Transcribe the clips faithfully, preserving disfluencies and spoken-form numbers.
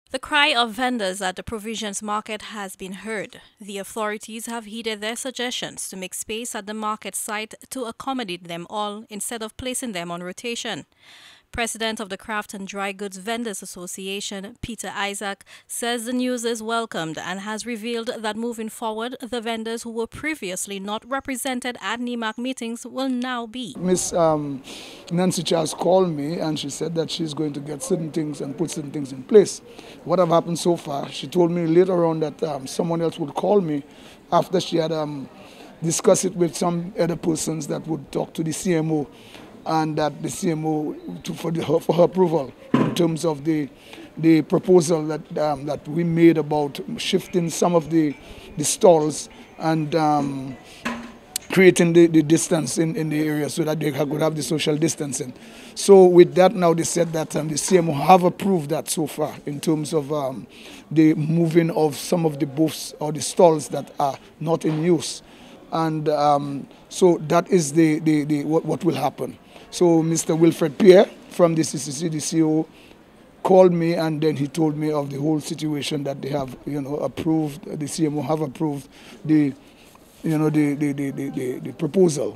The cry of vendors at the provisions market has been heard. The authorities have heeded their suggestions to make space at the market site to accommodate them all instead of placing them on rotation. President of the Craft and Dry Goods Vendors Association, Peter Isaac, says the news is welcomed and has revealed that moving forward, the vendors who were previously not represented at N E M A C meetings will now be. Miss um, Nancy Charles called me and she said that she's going to get certain things and put certain things in place. What have happened so far? She told me later on that um, someone else would call me after she had um, discussed it with some other persons that would talk to the C M O, and that the C M O to, for, the, for her approval in terms of the the proposal that um, that we made about shifting some of the the stalls and um, creating the, the distance in, in the area so that they could have the social distancing. So with that now they said that um, the C M O have approved that so far in terms of um, the moving of some of the booths or the stalls that are not in use. And um, so that is the, the, the what, what will happen. So Mister Wilfred Pierre from the C C C, the C E O, called me and then he told me of the whole situation that they have, you know, approved, the C M O have approved the, you know, the, the, the, the, the proposal.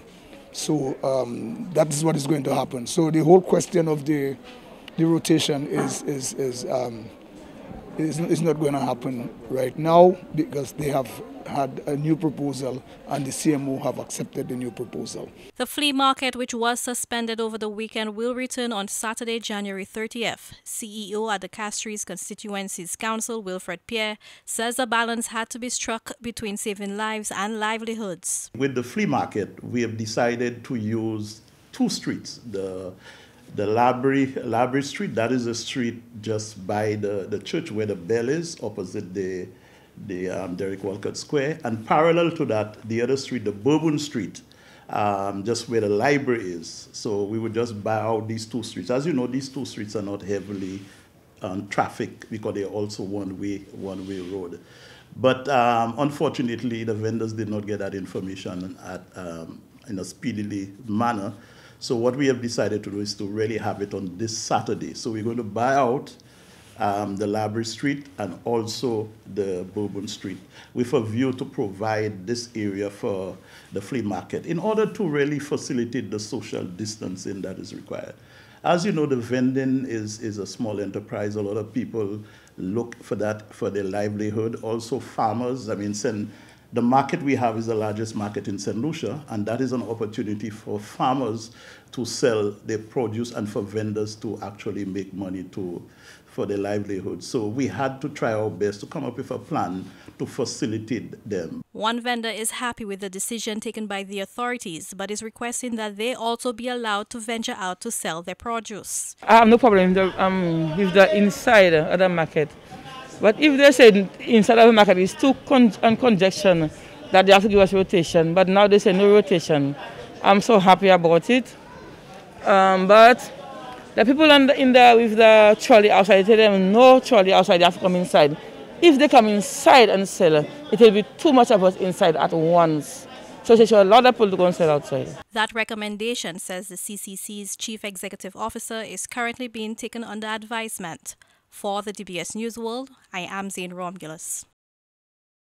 So um, that is what is going to happen. So the whole question of the, the rotation is, is, is, um, is, is not going to happen right now because they have had a new proposal and the C M O have accepted the new proposal. The flea market, which was suspended over the weekend, will return on Saturday, January thirtieth. C E O at the Castries Constituencies Council, Wilfred Pierre, says a balance had to be struck between saving lives and livelihoods. With the flea market, we have decided to use two streets. The The Library, Library Street, that is a street just by the, the church where the bell is, opposite the, the um, Derek Walcott Square. And parallel to that, the other street, the Bourbon Street, um, just where the library is. So we would just buy out these two streets. As you know, these two streets are not heavily um, trafficked because they're also one-way one-way road. But um, unfortunately, the vendors did not get that information at, um, in a speedily manner. So what we have decided to do is to really have it on this Saturday. So we're going to buy out um, the Library Street and also the Bourbon Street with a view to provide this area for the flea market in order to really facilitate the social distancing that is required. As you know, the vending is, is a small enterprise. A lot of people look for that for their livelihood. Also farmers, I mean, send, the market we have is the largest market in Saint Lucia, and that is an opportunity for farmers to sell their produce and for vendors to actually make money to, for their livelihood. So we had to try our best to come up with a plan to facilitate them. One vendor is happy with the decision taken by the authorities, but is requesting that they also be allowed to venture out to sell their produce. I have no problem with the, um, with the inside of the market. But if they say inside of the market is too con and congestion that they have to give us rotation, but now they say no rotation, I'm so happy about it. Um, but the people in the, in the, with the trolley outside, tell them no trolley outside, they have to come inside. If they come inside and sell, it will be too much of us inside at once. So they should allow the people to go and sell outside. That recommendation, says the C C C's Chief Executive Officer, is currently being taken under advisement. For the D B S News World, I am Zane Romulus.